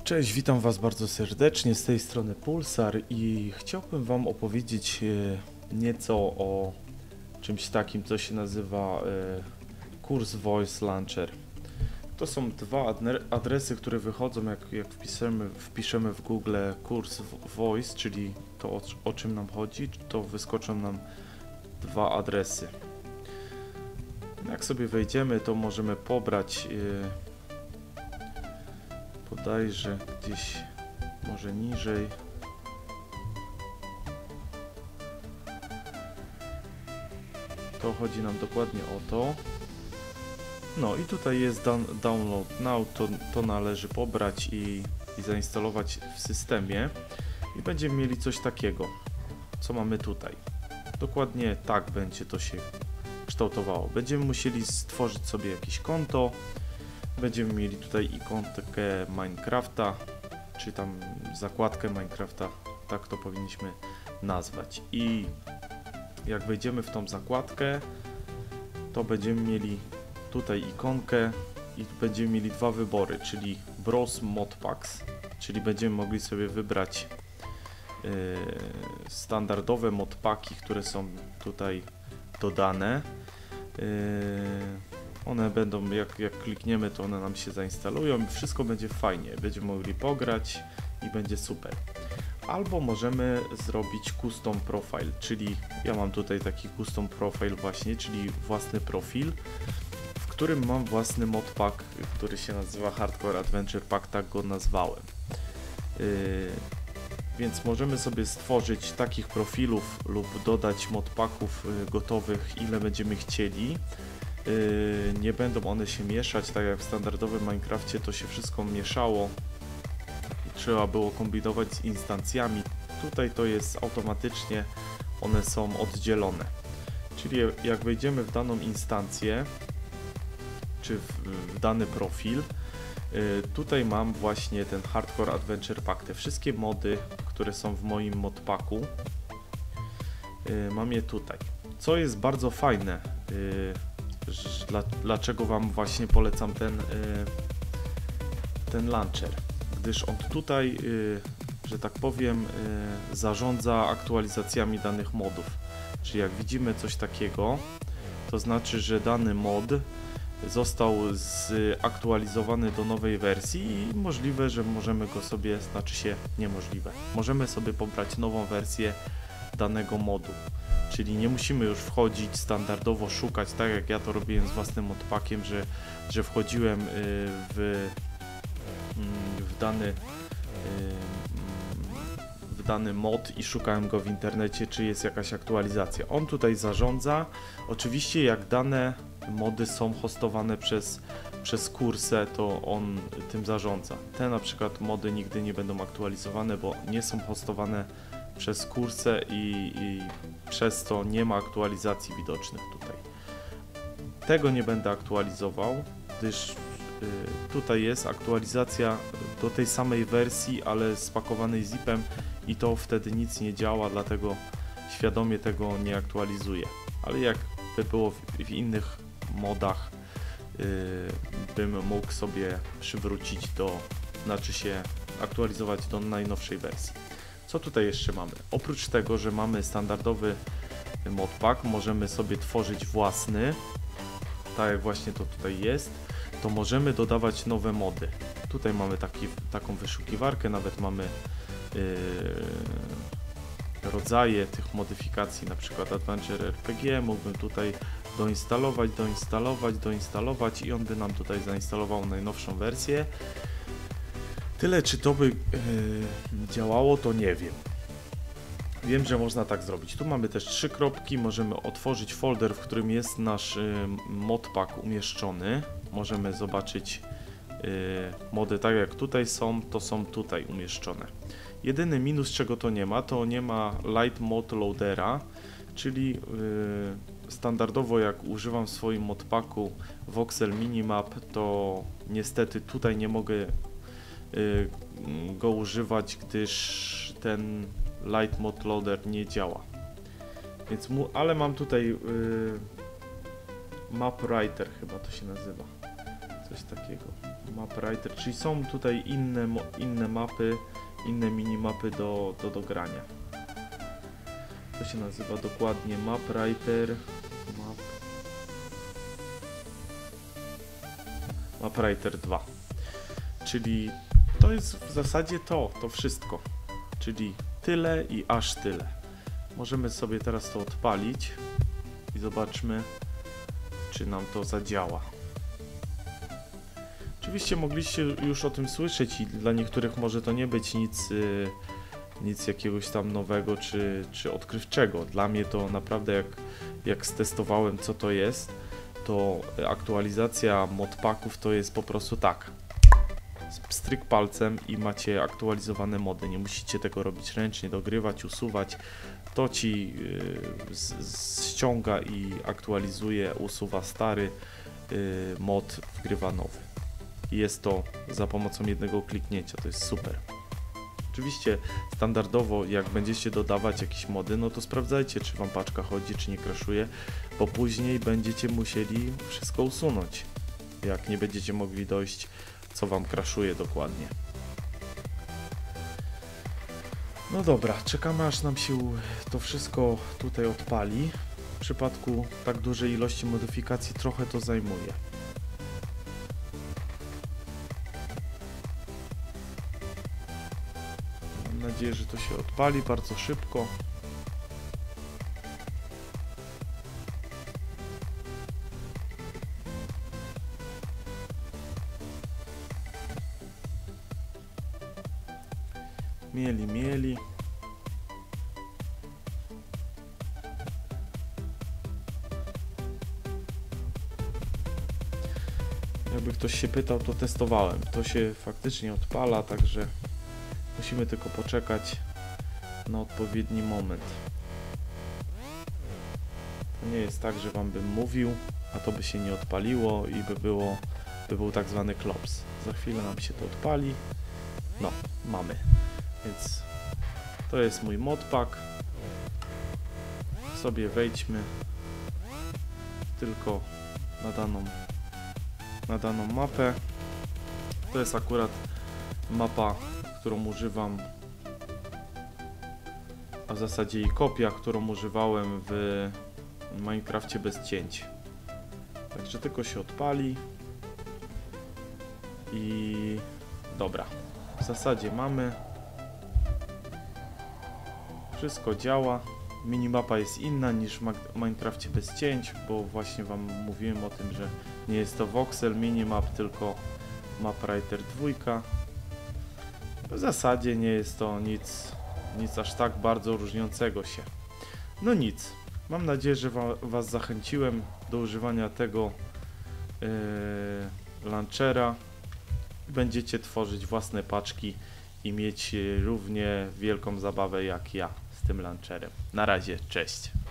Cześć, witam Was bardzo serdecznie, z tej strony Pulsar i chciałbym Wam opowiedzieć nieco o czymś takim, co się nazywa Kurs Voice Launcher. To są dwa adresy, które wychodzą, jak wpiszemy w Google kurs Voice, czyli to o czym nam chodzi, to wyskoczą nam dwa adresy. Jak sobie wejdziemy, to możemy pobrać bodajże gdzieś może niżej. To chodzi nam dokładnie o to. No i tutaj jest download now, to należy pobrać i zainstalować w systemie i będziemy mieli coś takiego, co mamy tutaj. Dokładnie tak będzie to się kształtowało. Będziemy musieli stworzyć sobie jakieś konto. Będziemy mieli tutaj ikonkę Minecrafta, czy tam zakładkę Minecrafta, tak to powinniśmy nazwać. I jak wejdziemy w tą zakładkę, to będziemy mieli tutaj ikonkę i będziemy mieli dwa wybory, czyli Browse Modpacks, czyli będziemy mogli sobie wybrać standardowe modpaki, które są tutaj dodane. One będą, jak klikniemy, to one nam się zainstalują i wszystko będzie fajnie, będziemy mogli pograć i będzie super. Albo możemy zrobić custom profile, czyli ja mam tutaj taki custom profile właśnie, czyli własny profil, w którym mam własny modpack, który się nazywa Hardcore Adventure Pack, tak go nazwałem. Więc możemy sobie stworzyć takich profilów lub dodać modpacków gotowych, ile będziemy chcieli. Nie będą one się mieszać, tak jak w standardowym Minecrafcie to się wszystko mieszało i trzeba było kombinować z instancjami. Tutaj to jest automatycznie, one są oddzielone. Czyli jak wejdziemy w daną instancję, czy w dany profil, tutaj mam właśnie ten Hardcore Adventure Pack, te wszystkie mody, które są w moim modpacku, mam je tutaj. Co jest bardzo fajne, dlaczego Wam właśnie polecam ten launcher, gdyż on tutaj, że tak powiem, zarządza aktualizacjami danych modów. Czyli jak widzimy coś takiego, to znaczy, że dany mod został zaktualizowany do nowej wersji i możliwe, że możemy go sobie, znaczy się niemożliwe, możemy sobie pobrać nową wersję danego modu. Czyli nie musimy już wchodzić standardowo, szukać, tak jak ja to robiłem z własnym modpackiem, że wchodziłem w dany mod i szukałem go w internecie, czy jest jakaś aktualizacja. On tutaj zarządza. Oczywiście jak dane mody są hostowane przez kursę, to on tym zarządza. Te na przykład mody nigdy nie będą aktualizowane, bo nie są hostowane przez kursę i przez to nie ma aktualizacji widocznych tutaj. Tego nie będę aktualizował, gdyż tutaj jest aktualizacja do tej samej wersji, ale spakowanej zipem i to wtedy nic nie działa, dlatego świadomie tego nie aktualizuję. Ale jakby było w innych modach, bym mógł sobie przywrócić znaczy się aktualizować do najnowszej wersji. Co tutaj jeszcze mamy? Oprócz tego, że mamy standardowy modpack, możemy sobie tworzyć własny, tak jak właśnie to tutaj jest, to możemy dodawać nowe mody. Tutaj mamy taką wyszukiwarkę, nawet mamy rodzaje tych modyfikacji, na przykład Adventure RPG, mógłbym tutaj doinstalować i on by nam tutaj zainstalował najnowszą wersję. Tyle, czy to by działało, to nie wiem. Wiem, że można tak zrobić. Tu mamy też 3 kropki, możemy otworzyć folder, w którym jest nasz modpack umieszczony. Możemy zobaczyć mody, tak jak tutaj są, to są tutaj umieszczone. Jedyny minus, czego to nie ma Light Mod Loadera, czyli standardowo jak używam w swoim modpacku Voxel Minimap, to niestety tutaj nie mogę go używać, gdyż ten Light Mod Loader nie działa. Więc ale mam tutaj Map Writer, chyba to się nazywa. Coś takiego. MapWriter, czyli są tutaj inne mapy, inne minimapy do grania. To się nazywa dokładnie MapWriter. MapWriter 2. Czyli to jest w zasadzie to wszystko. Czyli tyle i aż tyle. Możemy sobie teraz to odpalić i zobaczmy, czy nam to zadziała. Oczywiście mogliście już o tym słyszeć i dla niektórych może to nie być nic jakiegoś tam nowego czy odkrywczego. Dla mnie to naprawdę jak stestowałem, co to jest, to aktualizacja modpacków to jest po prostu tak. Pstryk palcem i macie aktualizowane mody. Nie musicie tego robić ręcznie, dogrywać, usuwać. To ci ściąga i aktualizuje, usuwa stary mod, wgrywa nowy. I jest to za pomocą jednego kliknięcia, to jest super. Oczywiście standardowo jak będziecie dodawać jakieś mody, no to sprawdzajcie, czy wam paczka chodzi, czy nie crashuje, bo później będziecie musieli wszystko usunąć, jak nie będziecie mogli dojść, co wam crashuje dokładnie. No dobra, czekamy aż nam się to wszystko tutaj odpali. W przypadku tak dużej ilości modyfikacji trochę to zajmuje. Mam nadzieję, że to się odpali bardzo szybko. Mieli. Jakby ktoś się pytał, to testowałem. To się faktycznie odpala, także musimy tylko poczekać na odpowiedni moment. To nie jest tak, że wam bym mówił, a to by się nie odpaliło i by był tak zwany klops. Za chwilę nam się to odpali. No, mamy. Więc to jest mój modpack. Sobie wejdźmy tylko na daną mapę. To jest akurat mapa, którą używam, a w zasadzie i kopia, którą używałem w Minecrafcie bez cięć. Także tylko się odpali i dobra, w zasadzie mamy. Wszystko działa. Minimapa jest inna niż w Minecrafcie bez cięć, bo właśnie wam mówiłem o tym, że nie jest to voxel minimap, tylko MapWriter 2. W zasadzie nie jest to nic aż tak bardzo różniącego się. No nic. Mam nadzieję, że was zachęciłem do używania tego launchera. Będziecie tworzyć własne paczki i mieć równie wielką zabawę jak ja z tym launcherem. Na razie, cześć!